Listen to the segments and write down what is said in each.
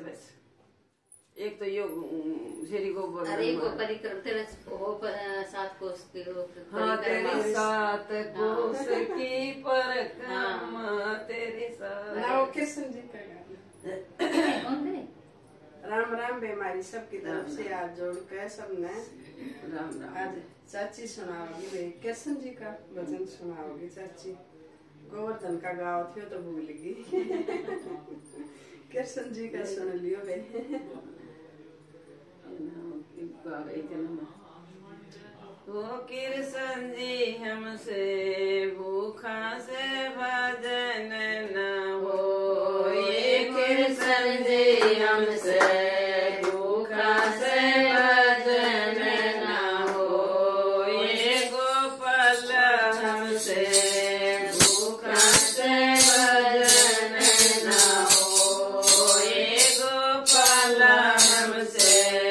बस एक तो यो श्री गोबर अरे वो परिक्रम तेरे हो पर 7 कोस की हो हाँ तेरी 7 कोस की परिक्रमा तेरी 7 ना वो कृष्ण जी का गाना कौन करे राम राम बेमारी सबकी तरफ से आज जोड़ के सबने राम राम आज चाची सुनाओगी भाई कृष्ण जी का भजन सुनाओगी चाची गोवर्धन का गाँव थियो तो भूल गई कृष्ण जी का सुन लियो भाई वो कृष्ण जी हमसे भूखा से भजन न हो ये कृष्ण जी हमसे भूखा से भजन न हो ये गोपाल हमसे भूखा से भजन न हो ये गोपाल हमसे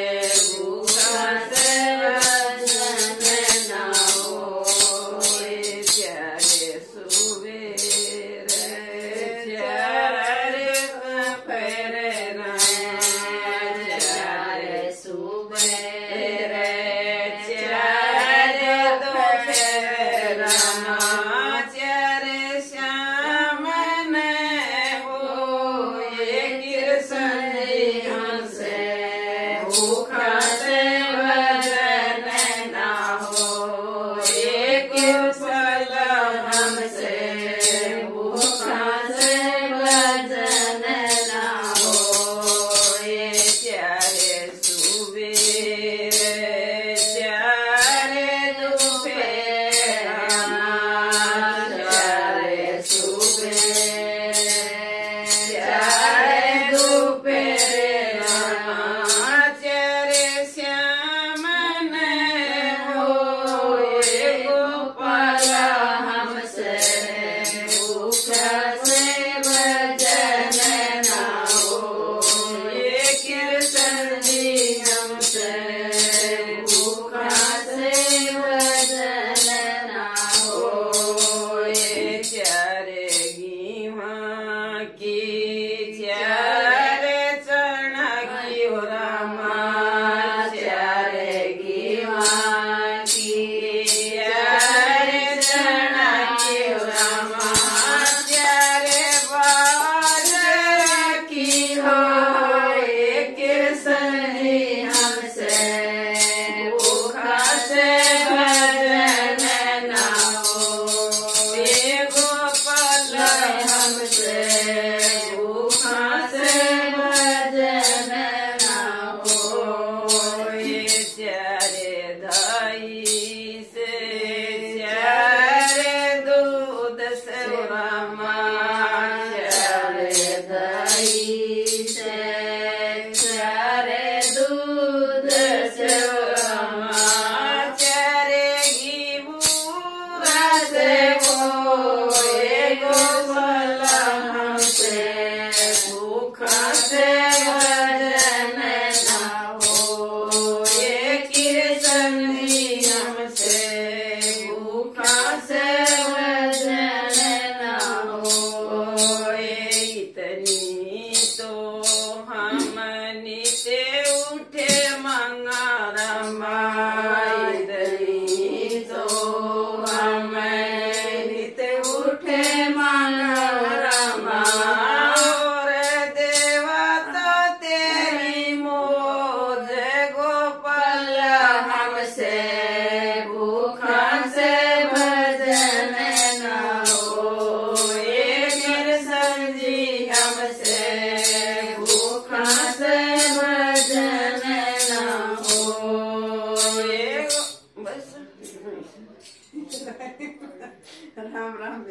राम राम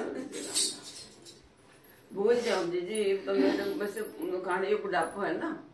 भूल जाओ जी बस खाने बुढ़ापा है ना।